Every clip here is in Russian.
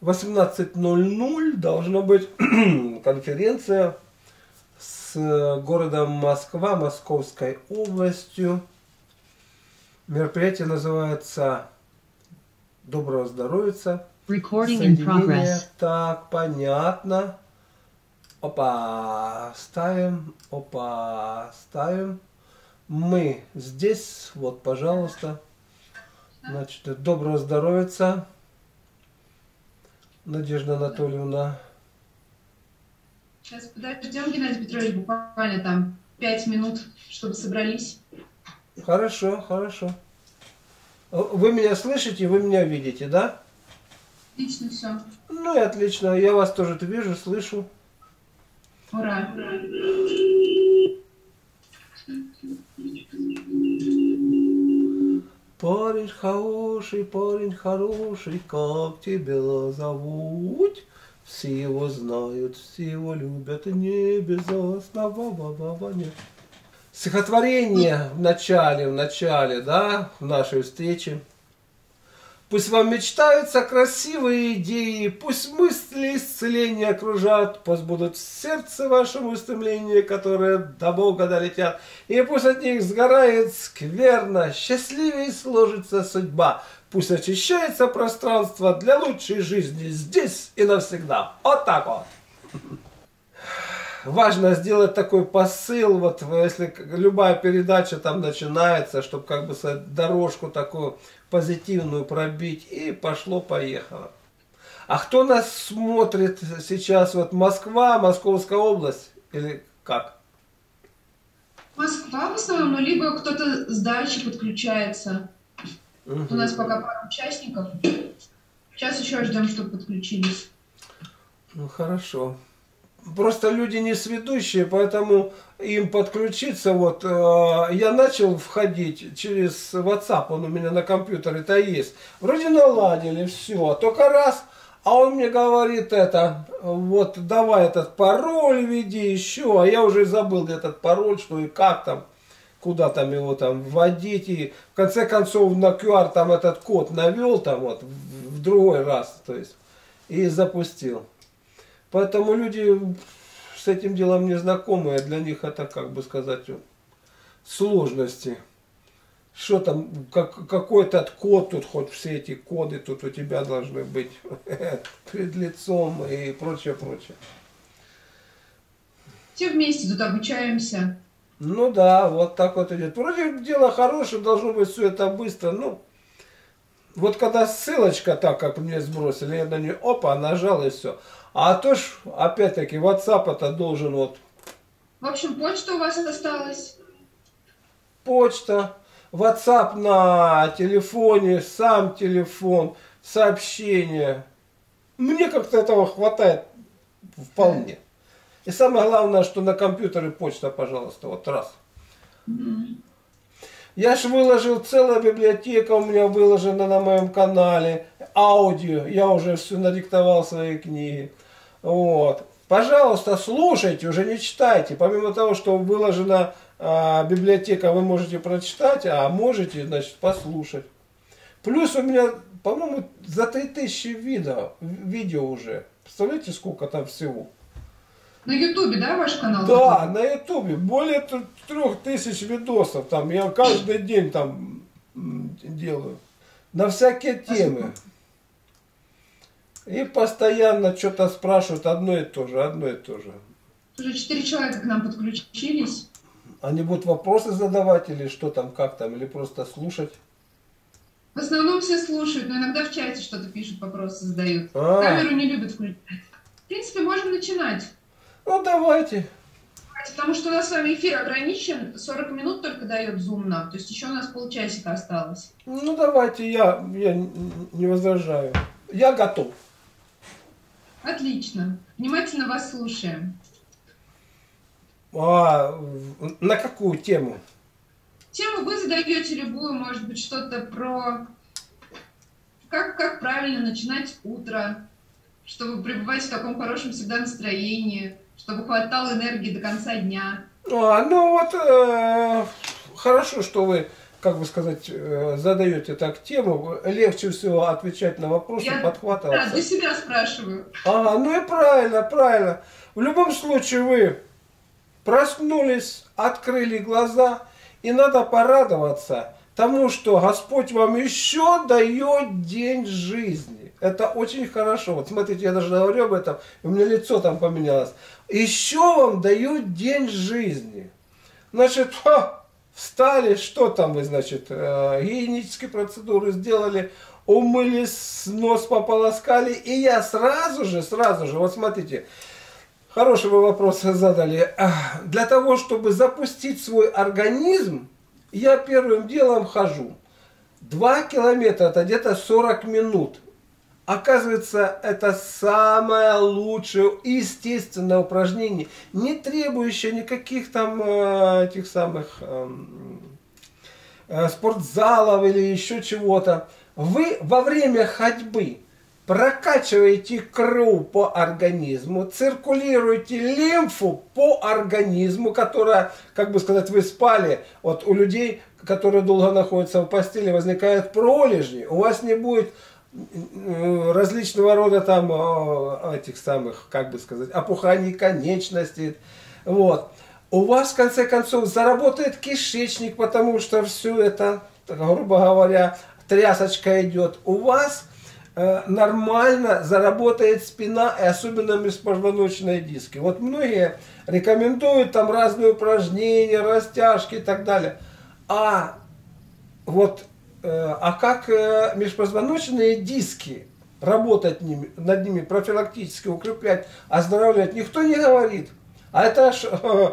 18:00 должна быть конференция с городом Москва, Московской областью. Мероприятие называется «Доброго здоровья». Соединение. Так, понятно. Опа, ставим. Опа, ставим. Мы здесь. Вот, пожалуйста. Значит, доброго здоровья. Надежда Анатольевна. Сейчас подождем, Геннадий Петрович, буквально там 5 минут, чтобы собрались. Хорошо, хорошо. Вы меня слышите, вы меня видите, да? Отлично все. Ну и отлично. Я вас тоже вижу, слышу. Ура. Парень хороший, как тебя зовут? Все его знают, все его любят, не без основания. Стихотворение в начале, да, в нашей встречи. Пусть вам мечтаются красивые идеи, пусть мысли исцеления окружат, пусть будут в сердце вашем устремления, которые до Бога долетят, и пусть от них сгорает скверно, счастливее сложится судьба, пусть очищается пространство для лучшей жизни здесь и навсегда. Вот так вот. Важно сделать такой посыл, вот если любая передача там начинается, чтобы как бы дорожку такую позитивную пробить, и пошло-поехало. А кто нас смотрит сейчас? Вот Москва, Московская область или как? Москва в основном, ну, либо кто-то с дачи подключается. Угу. У нас пока пару участников. Сейчас еще ждем, чтобы подключились. Ну хорошо. Просто люди не сведущие, поэтому им подключиться. Вот я начал входить через WhatsApp, он у меня на компьютере-то есть. Вроде наладили все, только раз, а он мне говорит это, вот давай этот пароль введи еще, а я уже забыл этот пароль, что и как там, куда там его там вводить. И в конце концов на QR там этот код навел там вот в другой раз, то есть, и запустил. Поэтому люди с этим делом не знакомые, для них это, как бы сказать, сложности. Что там, какой-то код тут, хоть все эти коды тут у тебя должны быть перед лицом и прочее, прочее. Все вместе тут обучаемся. Ну да, вот так вот идет. Вроде дело хорошее, должно быть все это быстро, ну. Вот когда ссылочка, так как мне сбросили, я на нее, опа, нажал и все. А то ж, опять-таки, WhatsApp это должен вот... В общем, почта у вас осталась? Почта, WhatsApp на телефоне, сам телефон, сообщения. Мне как-то этого хватает вполне. И самое главное, что на компьютере почта, пожалуйста, вот раз. Я ж выложил, целая библиотека у меня выложена на моем канале, аудио, я уже все надиктовал свои книги. Вот. Пожалуйста, слушайте, уже не читайте. Помимо того, что выложена библиотека, вы можете прочитать, а можете, значит, послушать. Плюс у меня, по-моему, за 3000 видео уже. Представляете, сколько там всего? На Ютубе, да, ваш канал? Да, на Ютубе. Более 3000 видосов. Там я каждый день там делаю. На всякие темы. И постоянно что-то спрашивают одно и то же, одно и то же. Уже 4 человека к нам подключились. Они будут вопросы задавать или что там, как там, или просто слушать? В основном все слушают, но иногда в чате что-то пишут, вопросы задают. Камеру не любят включать. В принципе, можем начинать. Ну, давайте. Потому что у нас с вами эфир ограничен, 40 минут только дает Zoom нам, то есть еще у нас полчасика осталось. Ну, давайте, я не возражаю. Я готов. Отлично. Внимательно вас слушаем. На какую тему? Тему вы задаете любую, может быть, что-то про как правильно начинать утро, чтобы пребывать в таком хорошем всегда настроении, чтобы хватало энергии до конца дня. Ну вот, хорошо, что вы как бы сказать, задаете так тему, легче всего отвечать на вопросы, подхватываться. Да, для себя спрашиваю. Ага, ну и правильно, правильно. В любом случае вы проснулись, открыли глаза, и надо порадоваться тому, что Господь вам еще дает день жизни. Это очень хорошо. Вот смотрите, я даже говорю об этом, у меня лицо там поменялось. Еще вам дают день жизни. Значит, встали, что там вы, значит, гигиенические процедуры сделали, умылись, нос пополоскали, и я сразу же, вот смотрите, хороший вы вопрос задали. Для того, чтобы запустить свой организм, я первым делом хожу. 2 километра, это где-то 40 минут. Оказывается, это самое лучшее естественное упражнение, не требующее никаких там этих самых спортзалов или еще чего-то. Вы во время ходьбы прокачиваете кровь по организму, циркулируете лимфу по организму, которая, как бы сказать, вы спали. Вот у людей, которые долго находятся в постели, возникают пролежни. У вас не будет различного рода там этих самых, как бы сказать, опуханий конечностей. Вот. У вас, в конце концов, заработает кишечник, потому что все это, грубо говоря, трясочка идет. У вас нормально заработает спина, и особенно межпозвоночные диски. Вот многие рекомендуют там разные упражнения, растяжки и так далее. А как межпозвоночные диски, работать над ними профилактически, укреплять, оздоровлять, никто не говорит. А это аж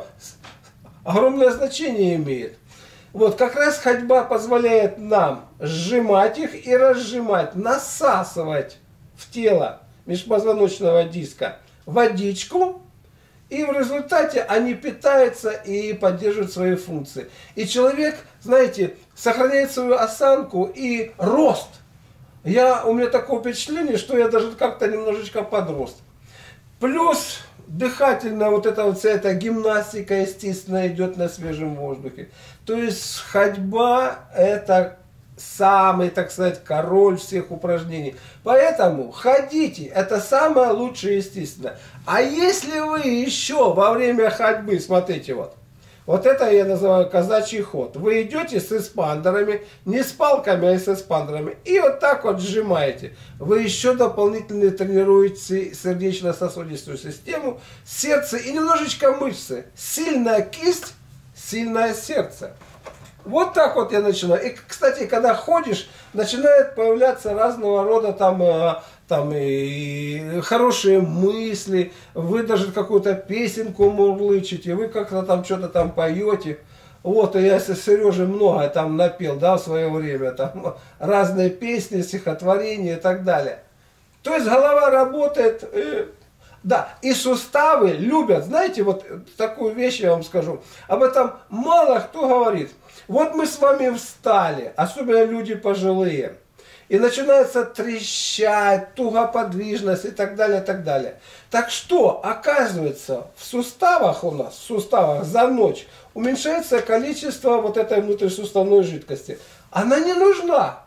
огромное значение имеет. Вот как раз ходьба позволяет нам сжимать их и разжимать, насасывать в тело межпозвоночного диска водичку, и в результате они питаются и поддерживают свои функции. И человек, знаете, сохраняет свою осанку и рост. У меня такое впечатление, что я даже как-то немножечко подрос. Плюс дыхательная вся эта гимнастика, естественно, идет на свежем воздухе. То есть ходьба – это самый, так сказать, король всех упражнений. Поэтому ходите, это самое лучшее, естественно. А если вы еще во время ходьбы, смотрите, вот это я называю казачий ход. Вы идете с эспандерами, не с палками, а с эспандерами, и вот так вот сжимаете. Вы еще дополнительно тренируете сердечно-сосудистую систему, сердце и немножечко мышцы. Сильная кисть, сильное сердце. Вот так вот я начинаю. И, кстати, когда ходишь, начинают появляться разного рода там и хорошие мысли, вы даже какую-то песенку мурлычете, вы как-то там что-то там поете. Вот, и я с Сережей много там напел, да, в свое время, там разные песни, стихотворения и так далее. То есть голова работает, да, и суставы любят, знаете, вот такую вещь я вам скажу, об этом мало кто говорит. Вот мы с вами встали, особенно люди пожилые, и начинается трещать, тугоподвижность и так далее, и так далее. Так что, оказывается, в суставах у нас, в суставах за ночь уменьшается количество вот этой внутрисуставной жидкости. Она не нужна.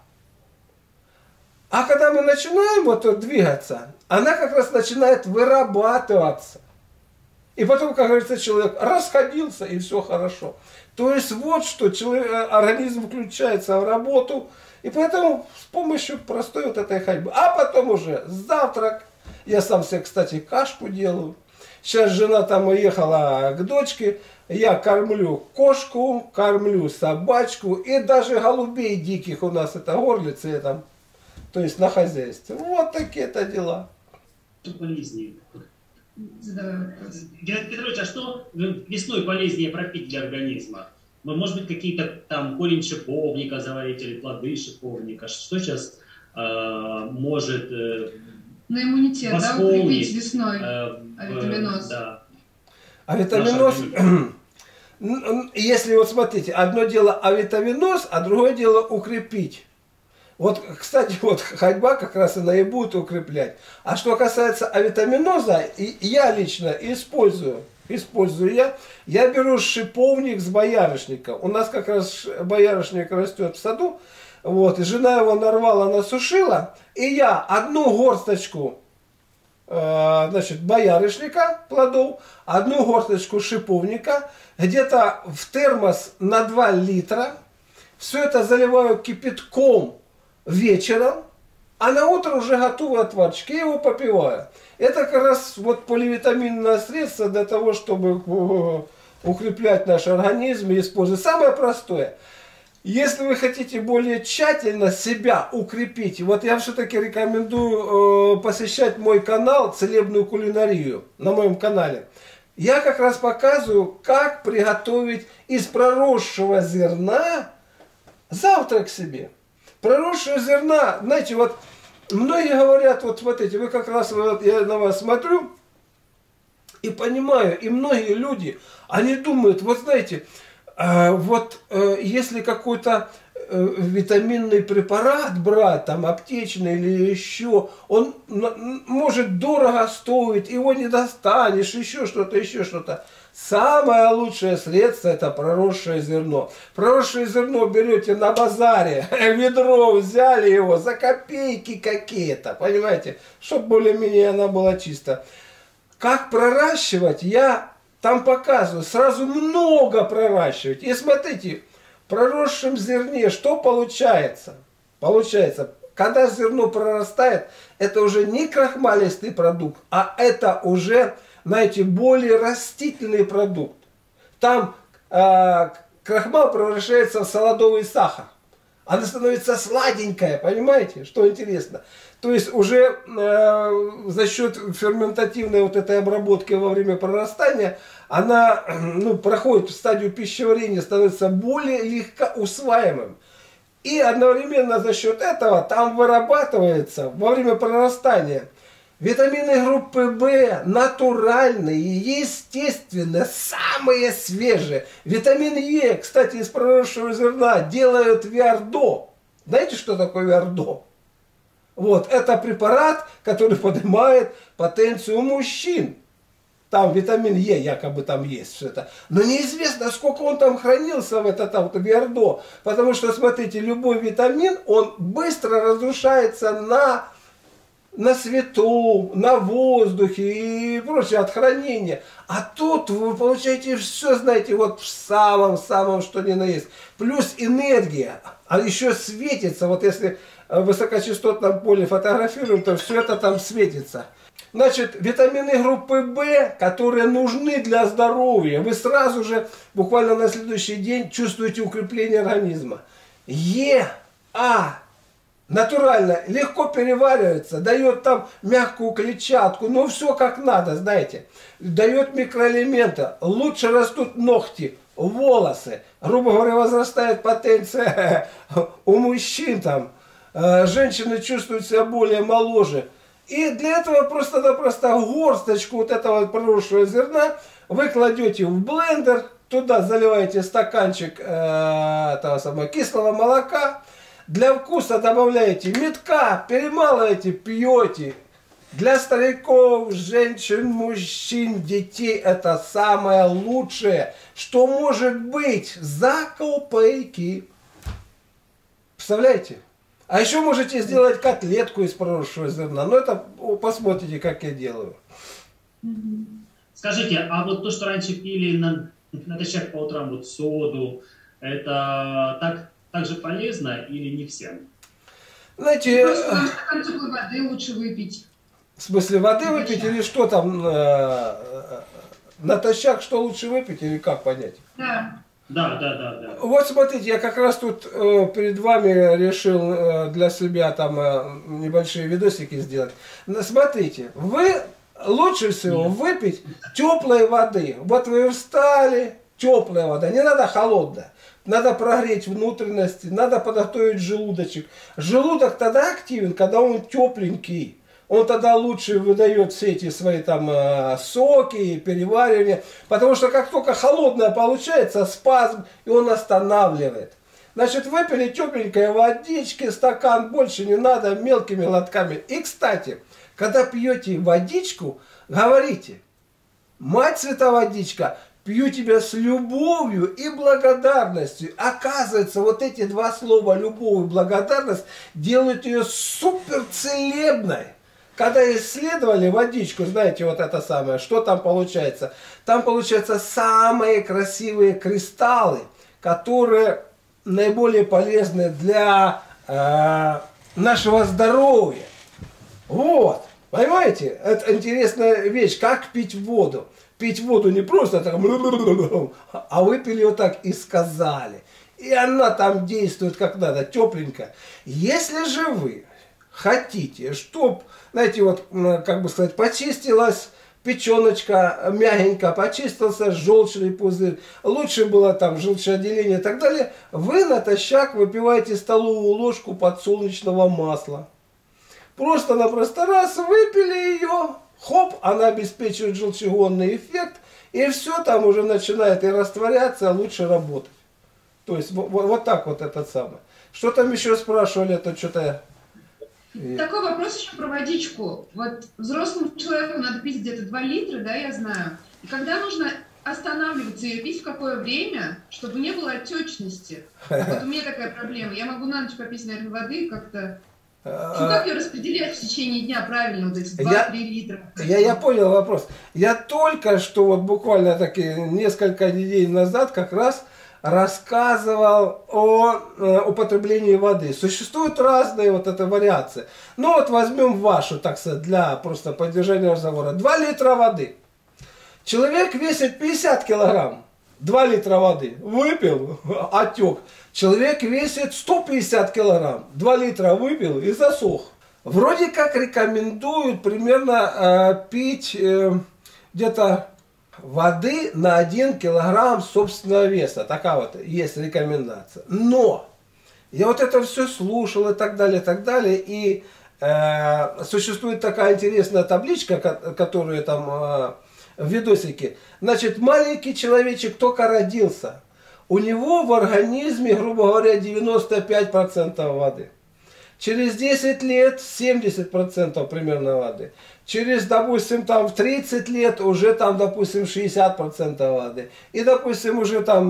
А когда мы начинаем двигаться, она как раз начинает вырабатываться. И потом, как говорится, человек расходился, и все хорошо. То есть вот что, организм включается в работу, и поэтому с помощью простой вот этой ходьбы. А потом уже завтрак. Я сам себе, кстати, кашку делаю. Сейчас жена там уехала к дочке. Я кормлю кошку, кормлю собачку, и даже голубей диких у нас, это горлицы, там, то есть на хозяйстве. Вот такие-то дела. Полезнее. Задавай вопрос. Геннадий Петрович, а что весной полезнее пропить для организма? Может быть, какие-то там корень шиповника заварить или плоды шиповника? Что сейчас может на иммунитет, да, укрепить весной? Авитаминоз. Да. Авитаминоз, если вот смотрите, одно дело авитаминоз, а другое дело укрепить. Вот, кстати, вот ходьба как раз она и будет укреплять. А что касается авитаминоза, я лично использую использую я беру шиповник с боярышника. У нас как раз боярышник растет в саду. Вот, и жена его нарвала, насушила. И я одну горсточку значит, боярышника плодов, одну горсточку шиповника, где-то в термос на 2 литра. Все это заливаю кипятком вечером, а на утро уже готовый отварчик. Я его попиваю. Это как раз вот поливитаминное средство для того, чтобы укреплять наш организм и использовать. Самое простое. Если вы хотите более тщательно себя укрепить, вот я все-таки рекомендую посещать мой канал «Целебную кулинарию» на моем канале. Я как раз показываю, как приготовить из проросшего зерна завтрак себе. Проросшее зерна, знаете, вот многие говорят, вот смотрите, вы как раз, вот, я на вас смотрю и понимаю, и многие люди, они думают, вот знаете, вот если какой-то витаминный препарат брать, там аптечный или еще, он может дорого стоить, его не достанешь, еще что-то, еще что-то. Самое лучшее средство это проросшее зерно. Проросшее зерно берете на базаре, ведро взяли его за копейки какие-то, понимаете, чтобы более-менее она была чисто. Как проращивать, я там показываю, сразу много проращивать. И смотрите, в проросшем зерне что получается? Получается, когда зерно прорастает, это уже не крахмалистый продукт, а это уже, знаете, более растительный продукт. Там крахмал превращается в солодовый сахар. Она становится сладенькая, понимаете, что интересно. То есть уже за счет ферментативной вот этой обработки во время прорастания, она проходит в стадию пищеварения, становится более легко усваиваемым. И одновременно за счет этого там вырабатывается во время прорастания витамины группы В, натуральные, естественные, самые свежие. Витамин Е, кстати, из проросшего зерна делают виардо. Знаете, что такое виардо? Вот, это препарат, который поднимает потенцию у мужчин. Там витамин Е якобы там есть все это. Но неизвестно, сколько он там хранился в это там виардо. Потому что, смотрите, любой витамин, он быстро разрушается на свету, на воздухе и прочее от хранения. А тут вы получаете все, знаете, вот в самом-самом что ни на есть. Плюс энергия, а еще светится. Вот если в высокочастотном поле фотографируем, то все это там светится. Значит, витамины группы В, которые нужны для здоровья, вы сразу же, буквально на следующий день, чувствуете укрепление организма. Е, А, натурально, легко переваривается, дает там мягкую клетчатку, ну все как надо, знаете. Дает микроэлементы, лучше растут ногти, волосы, грубо говоря, возрастает потенция у мужчин там, женщины чувствуют себя более моложе. И для этого просто-напросто горсточку вот этого проросшего зерна вы кладете в блендер, туда заливаете стаканчик этого самого кислого молока, для вкуса добавляете медка, перемалываете, пьете. Для стариков, женщин, мужчин, детей это самое лучшее, что может быть за копейки. Представляете? А еще можете сделать котлетку из проросшего зерна. Но это посмотрите, как я делаю. Скажите, а вот то, что раньше пили натощак по утрам, вот соду, это так же полезно или не всем? Знаете, стакан теплой воды лучше выпить. В смысле, воды выпить или что там? Натощак, что лучше выпить или как понять? Да. Да. Вот смотрите, я как раз тут перед вами решил для себя там небольшие видосики сделать. Смотрите, вы лучше всего выпить теплой воды. Вот вы встали, теплая вода, не надо холодная. Надо прогреть внутренности, надо подготовить желудочек. Желудок тогда активен, когда он тепленький. Он тогда лучше выдает все эти свои там соки, переваривания. Потому что как только холодное получается, спазм, и он останавливает. Значит, выпили тепленькой водички, стакан, больше не надо, мелкими глотками. И, кстати, когда пьете водичку, говорите: Мать Святая Водичка, пью тебя с любовью и благодарностью. Оказывается, вот эти два слова, любовь и благодарность, делают ее супер целебной. Когда исследовали водичку, знаете, вот это самое, что там получается? Там получаются самые красивые кристаллы, которые наиболее полезны для нашего здоровья. Вот, понимаете? Это интересная вещь, как пить воду. Пить воду не просто так, а выпили вот так и сказали. И она там действует как надо, тепленько. Если же вы хотите, чтоб, знаете, вот, как бы сказать, почистилась печеночка мягенько, почистился желчный пузырь, лучше было там желчеотделение и так далее, вы натощак выпиваете столовую ложку подсолнечного масла. Просто-напросто раз выпили ее, хоп, она обеспечивает желчегонный эффект, и все там уже начинает и растворяться, а лучше работать. То есть вот так вот этот самый. Что там еще спрашивали, это что-то... Такой вопрос еще про водичку. Вот взрослому человеку надо пить где-то 2 литра, да, я знаю. И когда нужно останавливаться и пить в какое время, чтобы не было отечности? Вот у меня такая проблема. Я могу на ночь попить, наверное, воды как-то... Ну как ее распределять в течение дня правильно, вот эти 2-3 литра? Я понял вопрос. Я только что, вот буквально таки несколько недель назад как раз рассказывал о употреблении воды. Существуют разные вот это вариации. Ну вот возьмем вашу, так сказать, для просто поддержания разговора. 2 литра воды. Человек весит 50 килограмм. 2 литра воды. Выпил, отек. Человек весит 150 килограмм. 2 литра выпил и засох. Вроде как рекомендуют примерно пить где-то воды на 1 килограмм собственного веса. Такая вот есть рекомендация. Но я вот это все слушал и так далее, и так далее. И существует такая интересная табличка, которую там в видосике. Значит, маленький человечек только родился. У него в организме, грубо говоря, 95% воды. Через 10 лет 70% примерно воды. Через, допустим, там в 30 лет уже там, допустим, 60% воды. И, допустим, уже там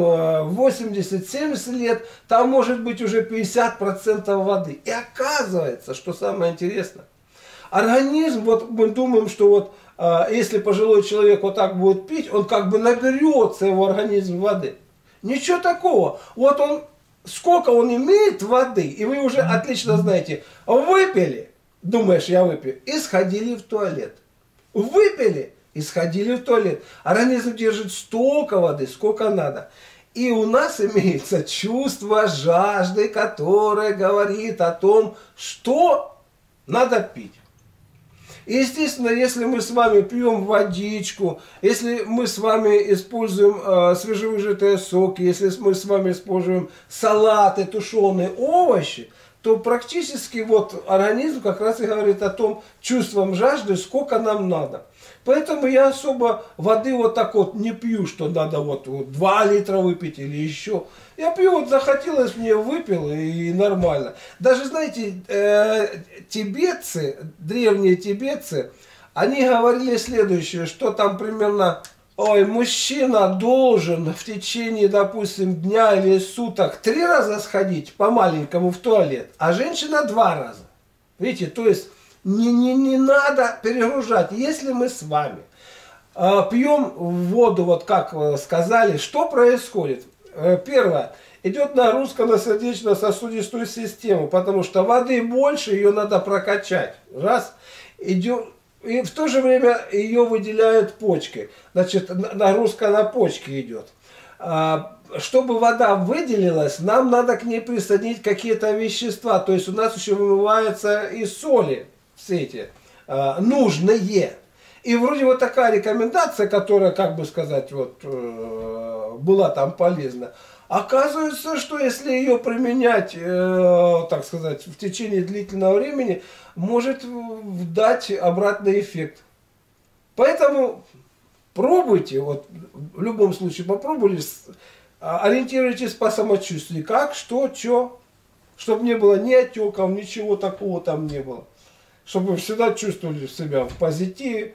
80-70 лет там может быть уже 50% воды. И оказывается, что самое интересное, организм, вот мы думаем, что вот если пожилой человек вот так будет пить, он как бы наберется его организм воды. Ничего такого. Вот он, сколько он имеет воды, и вы уже отлично знаете, выпили, думаешь, я выпью, и сходили в туалет. Выпили и сходили в туалет. Организм держит столько воды, сколько надо. И у нас имеется чувство жажды, которое говорит о том, что надо пить. И, естественно, если мы с вами пьем водичку, если мы с вами используем свежевыжатые соки, если мы с вами используем салаты, тушеные овощи, то практически вот организм как раз и говорит о том, чувством жажды, сколько нам надо. Поэтому я особо воды вот так вот не пью, что надо вот 2 литра выпить или еще. Я пью, вот захотелось мне, выпил и нормально. Даже, знаете, тибетцы, древние тибетцы, они говорили следующее, что там примерно, ой, мужчина должен в течение, допустим, дня или суток 3 раза сходить по-маленькому в туалет, а женщина 2 раза. Видите, то есть не надо перегружать. Если мы с вами пьем воду, вот как сказали, что происходит? Первое, идет нагрузка на сердечно-сосудистую систему, потому что воды больше, ее надо прокачать. Раз, идет, и в то же время ее выделяют почки. Значит, нагрузка на почки идет. Чтобы вода выделилась, нам надо к ней присоединить какие-то вещества. То есть у нас еще вымываются и соли, все эти нужные. И вроде вот такая рекомендация, которая, как бы сказать, вот была там полезна. Оказывается, что если ее применять, так сказать, в течение длительного времени, может дать обратный эффект. Поэтому пробуйте, вот в любом случае попробовали, ориентируйтесь по самочувствию, как, что, чтобы не было ни отеков, ничего такого там не было. Чтобы вы всегда чувствовали себя в позитиве,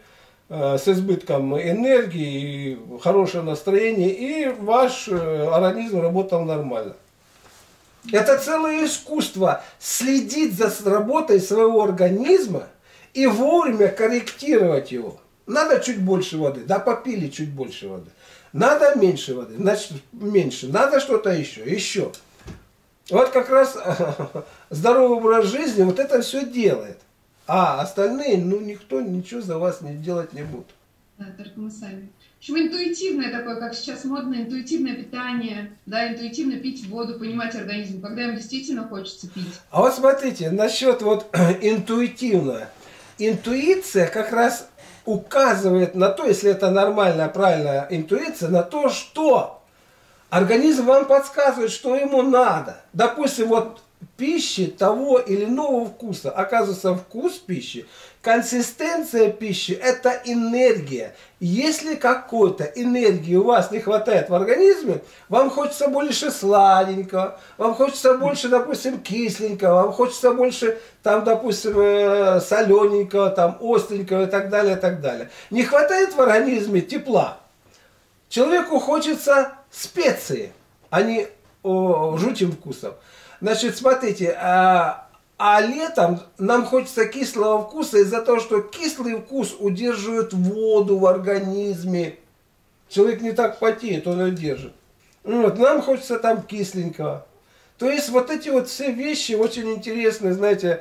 с избытком энергии, и хорошее настроение, и ваш организм работал нормально. Это целое искусство следить за работой своего организма и вовремя корректировать его. Надо чуть больше воды, да, попили чуть больше воды. Надо меньше воды, значит меньше. Надо что-то еще. Вот как раз здоровый образ жизни вот это все делает. А остальные, ну, никто ничего за вас делать не будет. Да, только мы сами. В общем, интуитивное такое, как сейчас модно, интуитивное питание, да, интуитивно пить воду, понимать организм, когда им действительно хочется пить. А вот смотрите, насчет вот интуитивного. Интуиция как раз указывает на то, если это нормальная, правильная интуиция, на то, что организм вам подсказывает, что ему надо. Допустим, вот пищи того или иного вкуса. Оказывается, вкус пищи, консистенция пищи – это энергия. Если какой-то энергии у вас не хватает в организме, вам хочется больше сладенького, вам хочется больше, допустим, кисленького, вам хочется больше, там, допустим, солененького, там, остренького и так далее, и так далее. Не хватает в организме тепла. Человеку хочется специи, а не жутьим вкусом. Значит, смотрите, а летом нам хочется кислого вкуса из-за того, что кислый вкус удерживает воду в организме. Человек не так потеет, он ее держит. Вот, нам хочется там кисленького. То есть вот эти вот все вещи очень интересные, знаете,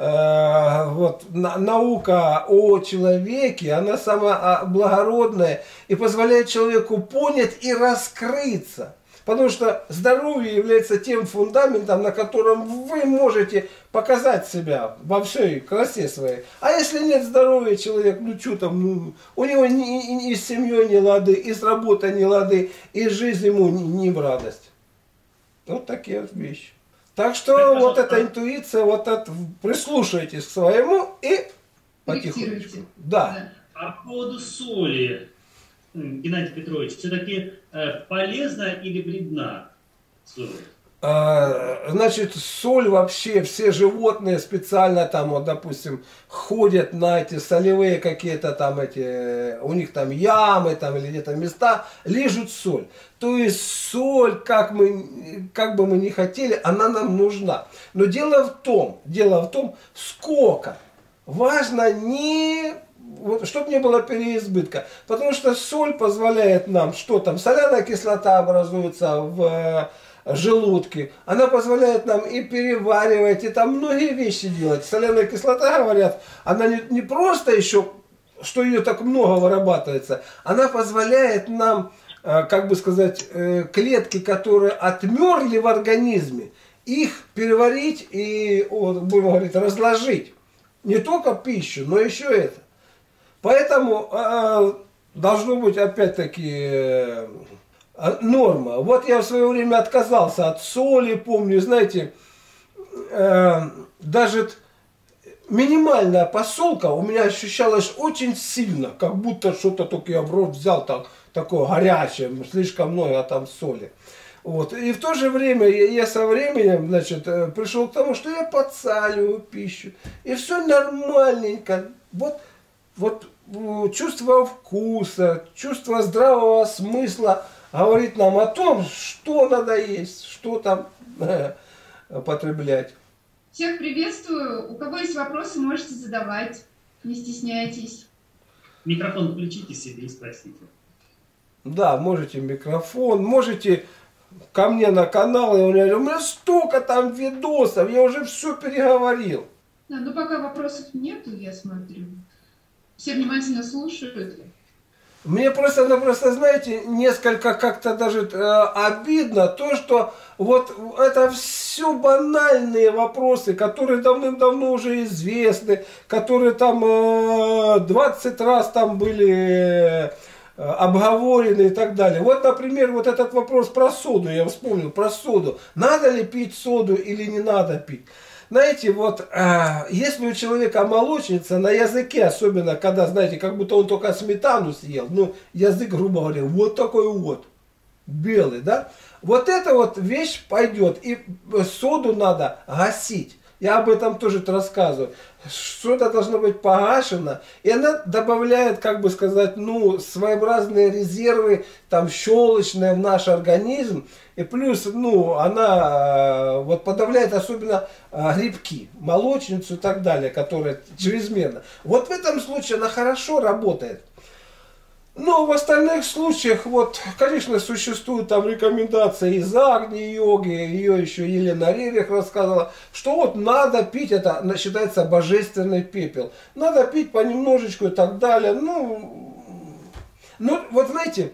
вот наука о человеке, она сама благородная и позволяет человеку понять и раскрыться. Потому что здоровье является тем фундаментом, на котором вы можете показать себя во всей красе своей. А если нет здоровья, человек, ну что там, ну, у него и с семьей не лады, и с работой не лады, и жизнь ему не в радость. Вот такие вот вещи. Так что вот эта интуиция, вот это, прислушайтесь к своему и потихонечку. Да. А по поводу соли, Геннадий Петрович, все-таки полезна или вредна соль? Значит, соль вообще, все животные специально там, вот, допустим, ходят на эти солевые какие-то там эти, у них там ямы там или где-то места, лижут соль. То есть соль, как бы мы ни хотели, она нам нужна. Но дело в том, сколько. Важно не... Вот, чтобы не было переизбытка. Потому что соль позволяет нам, что там, соляная кислота образуется в желудке. Она позволяет нам и переваривать, и там многие вещи делать. Соляная кислота, говорят, она не просто еще, что ее так много вырабатывается, она позволяет нам, как бы сказать, клетки, которые отмерли в организме, их переварить и, вот, будем говорить, разложить. Не только пищу, но еще это. Поэтому должно быть опять-таки норма. Вот я в свое время отказался от соли, помню, знаете, даже минимальная посолка у меня ощущалась очень сильно, как будто что-то только я в рот взял такое горячее, слишком много там соли. Вот. И в то же время я со временем, значит, пришел к тому, что я подсаливаю пищу. И все нормальненько. Вот чувство вкуса, чувство здравого смысла говорит нам о том, что надо есть, что там потреблять. Всех приветствую. У кого есть вопросы, можете задавать. Не стесняйтесь. Микрофон включите себе и спросите. Да, можете микрофон, можете ко мне на канал, и у меня столько там видосов, я уже все переговорил. Да, но пока вопросов нету, я смотрю. Все внимательно слушают. Мне просто, знаете, несколько как-то даже обидно то, что вот это все банальные вопросы, которые давным-давно уже известны, которые там 20 раз там были обговорены и так далее. Вот, например, вот этот вопрос про соду, я вспомнил, про соду. Надо ли пить соду или не надо пить? Знаете, вот, если у человека молочница, на языке, особенно, когда, знаете, как будто он только сметану съел, ну, язык, грубо говоря, вот такой вот, белый, да, вот эта вот вещь пойдет, и соду надо гасить. Я об этом тоже рассказываю. Что-то должно быть погашено. И она добавляет, как бы сказать, ну, своеобразные резервы, там, щелочные в наш организм. И плюс, ну, она вот подавляет особенно грибки, молочницу и так далее, которые чрезмерно. Вот в этом случае она хорошо работает. Но в остальных случаях, вот, конечно, существуют там рекомендации из Агни-йоги, ее еще Елена Рерих рассказывала, что вот надо пить, это считается божественный пепел, надо пить понемножечку и так далее. Ну вот знаете,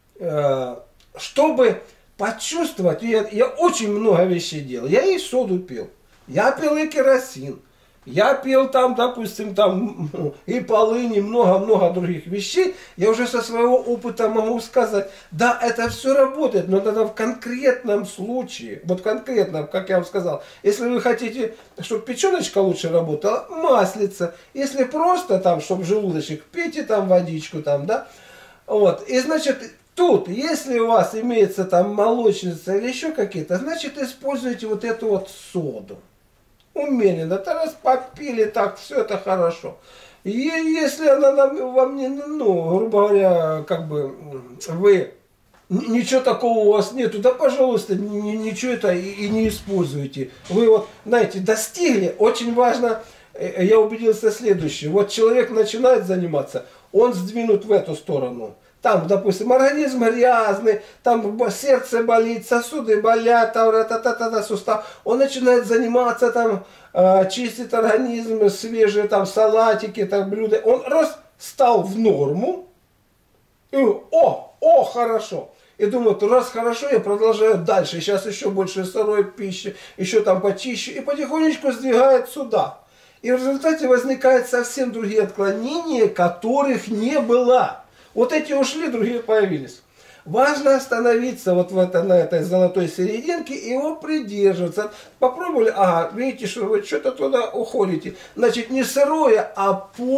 чтобы почувствовать, я очень много вещей делал, я и соду пил, я пил и керосин. Я пил там, допустим, там и полынь, и много-много других вещей. Я уже со своего опыта могу сказать, да, это все работает, но это в конкретном случае, вот конкретно, как я вам сказал, если вы хотите, чтобы печеночка лучше работала, маслица. Если просто там, чтобы желудочек, пейте там водичку там, да. Вот, и значит, тут, если у вас имеется там молочница или еще какие-то, значит, используйте вот эту вот соду. Умеренно, то раз попили, так, все это хорошо. И если она вам не, ну, грубо говоря, как бы, вы, ничего такого у вас нету, да, пожалуйста, ничего это и не используйте. Вы вот, знаете, достигли, очень важно, я убедился следующее, вот человек начинает заниматься, он сдвинут в эту сторону. Там, допустим, организм грязный, там сердце болит, сосуды болят, там, сустав. Он начинает заниматься, там, чистит организм, свежие там салатики, там, блюда. Он раз стал в норму, и хорошо. И думает, раз хорошо, я продолжаю дальше. Сейчас еще больше сырой пищи, еще там почище. И потихонечку сдвигает сюда. И в результате возникают совсем другие отклонения, которых не было. Вот эти ушли, другие появились. Важно остановиться вот на этой золотой серединке и его придерживаться. Попробовали, видите, что вы что-то туда уходите. Значит, не сырое, а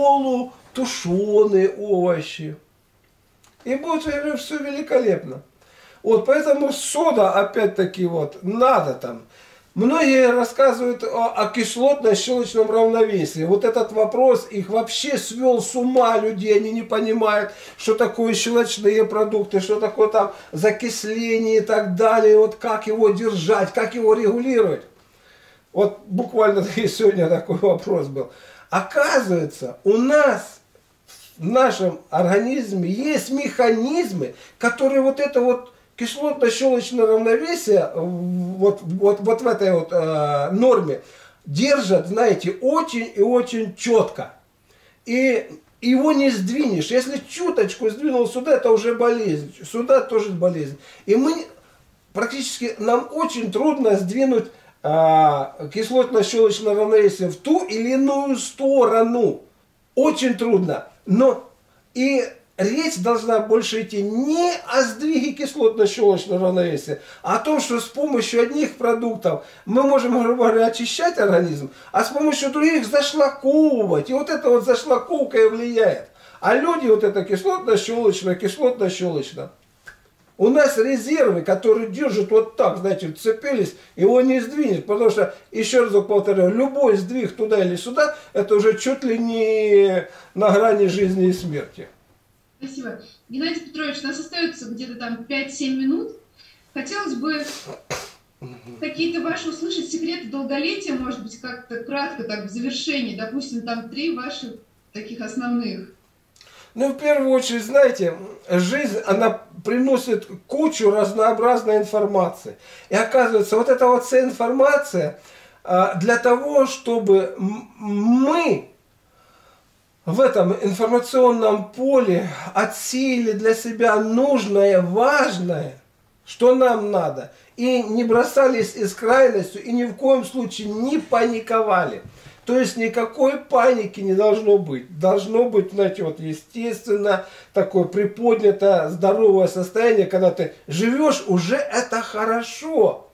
полутушеные овощи. И будет все великолепно. Вот, поэтому сода, опять-таки, вот, надо там. Многие рассказывают о кислотно-щелочном равновесии. Вот этот вопрос их вообще свел с ума людей. Они не понимают, что такое щелочные продукты, что такое там закисление и так далее. Вот как его держать, как его регулировать. Вот буквально сегодня такой вопрос был. Оказывается, у нас в нашем организме есть механизмы, которые вот это вот кислотно-щелочное равновесие вот в этой вот норме держат, знаете, очень и очень четко. И его не сдвинешь. Если чуточку сдвинул сюда, это уже болезнь. Сюда тоже болезнь. И практически нам очень трудно сдвинуть кислотно-щелочное равновесие в ту или иную сторону. Очень трудно. Но и речь должна больше идти не о сдвиге кислотно-щелочного равновесия, а о том, что с помощью одних продуктов мы можем, грубо говоря, очищать организм, а с помощью других зашлаковывать. И вот это вот зашлаковка и влияет. А люди вот это кислотно-щелочно. У нас резервы, которые держат вот так, знаете, вцепились, его не сдвинет, потому что, еще раз повторяю, любой сдвиг туда или сюда, это уже чуть ли не на грани жизни и смерти. Спасибо. Геннадий Петрович, у нас остается где-то там 5-7 минут. Хотелось бы какие-то ваши услышать секреты долголетия, может быть, как-то кратко, так в завершении, допустим, там 3 ваших таких основных. Ну, в первую очередь, знаете, жизнь, она приносит кучу разнообразной информации. И оказывается, вот эта вот вся информация для того, чтобы мы в этом информационном поле отсеяли для себя нужное, важное, что нам надо, и не бросались из крайности, и ни в коем случае не паниковали. То есть никакой паники не должно быть. Должно быть, знаете, вот естественно, такое приподнятое, здоровое состояние, когда ты живешь, уже это хорошо.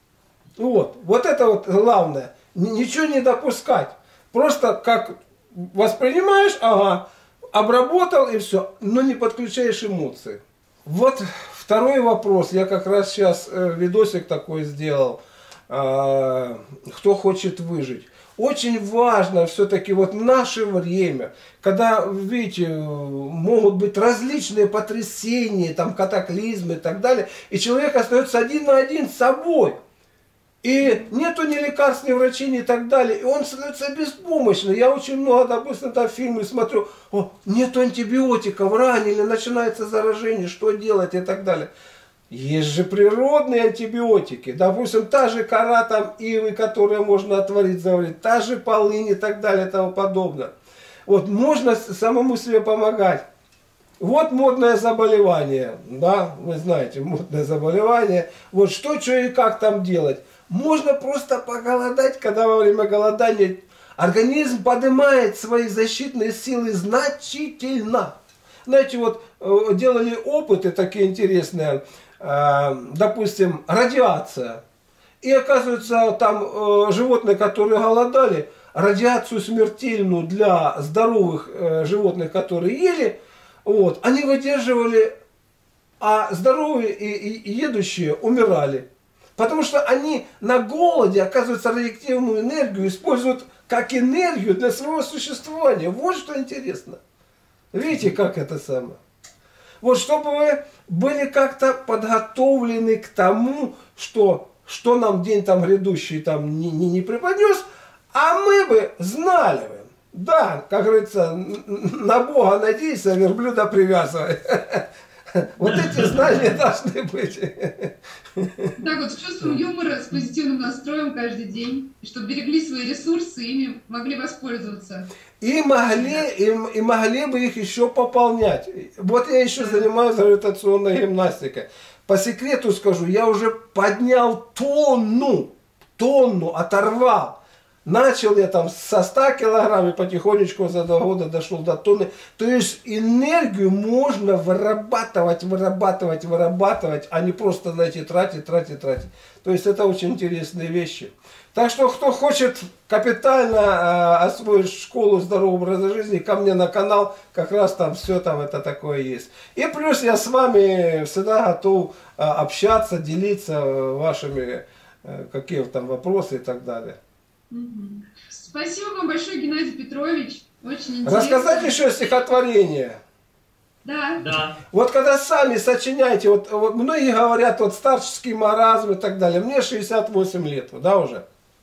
Вот это вот главное. Ничего не допускать. Просто как воспринимаешь, обработал и все, но не подключаешь эмоции. Вот второй вопрос, я как раз сейчас видосик такой сделал. кто хочет выжить. Очень важно все-таки вот в наше время, когда, видите, могут быть различные потрясения, там, катаклизмы и так далее, и человек остается один на один с собой. И нету ни лекарств, ни врачей, ни так далее. И он становится беспомощным. Я очень много, допустим, там фильмы смотрю, нету антибиотиков, ранили, начинается заражение, что делать и так далее. Есть же природные антибиотики. Допустим, та же кора там ивы, которую можно отварить, заварить, та же полынь и так далее и тому подобное. Вот можно самому себе помогать. Вот модное заболевание, да, вы знаете, модное заболевание. Вот что и как там делать. Можно просто поголодать, когда во время голодания организм поднимает свои защитные силы значительно. Знаете, вот делали опыты такие интересные, допустим, радиация. И оказывается, там животные, которые голодали, радиацию смертельную для здоровых животных, которые ели, вот, они выдерживали, а здоровые и едущие умирали. Потому что они на голоде, оказывается, радиоактивную энергию используют как энергию для своего существования. Вот что интересно. Видите, как это самое? Вот чтобы вы были как-то подготовлены к тому, что нам день там грядущий там не преподнес, а мы бы знали бы. Да, как говорится, на Бога надейся, верблюда привязывай. Вот эти знания должны быть. Так вот, с чувством юмора, с позитивным настроем каждый день, чтобы берегли свои ресурсы и ими могли воспользоваться. И могли бы их еще пополнять. Вот я еще занимаюсь гравитационной гимнастикой. По секрету скажу, я уже поднял тонну оторвал. Начал я там со 100 килограмм и потихонечку за 2 года дошел до тонны. То есть энергию можно вырабатывать, а не просто, знаете, тратить. То есть это очень интересные вещи. Так что, кто хочет капитально освоить школу здорового образа жизни, ко мне на канал, как раз там все там это такое есть. И плюс я с вами всегда готов общаться, делиться вашими какие там вопросы и так далее. Спасибо вам большое, Геннадий Петрович. Очень интересно. Рассказать еще стихотворение. Да. Вот когда сами сочиняете, вот многие говорят, вот старческий маразм и так далее. Мне 68 лет, да, уже.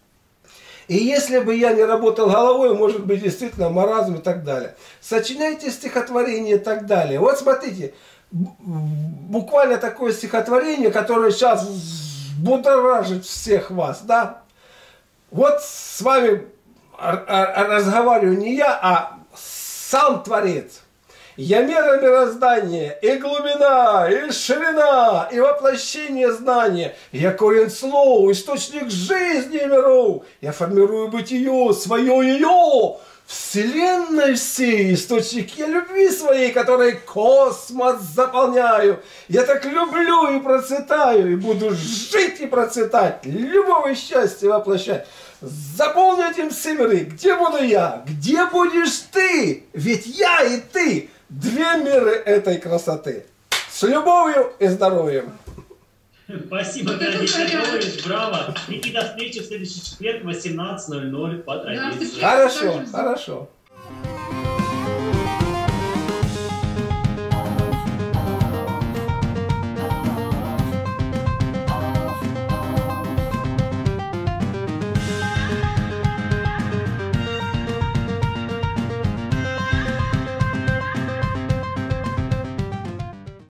И если бы я не работал головой, может быть, действительно маразм и так далее. Сочиняйте стихотворение и так далее. Вот смотрите, буквально такое стихотворение, которое сейчас будоражит всех вас, да. Вот с вами разговариваю не я, а сам Творец. Я мера мироздания, и глубина, и ширина, и воплощение знания. Я корень слов, источник жизни миров. Я формирую бытие, свое ее. Вселенной всей источник я любви своей, которой космос заполняю. Я так люблю и процветаю, и буду жить и процветать, любого счастья воплощать. Заполню этим все миры. Где буду я? Где будешь ты? Ведь я и ты — две меры этой красоты. С любовью и здоровьем. Спасибо, Геннадий Петрович, браво. И до встречи в следующий четверг в 18:00 по традиции. Хорошо.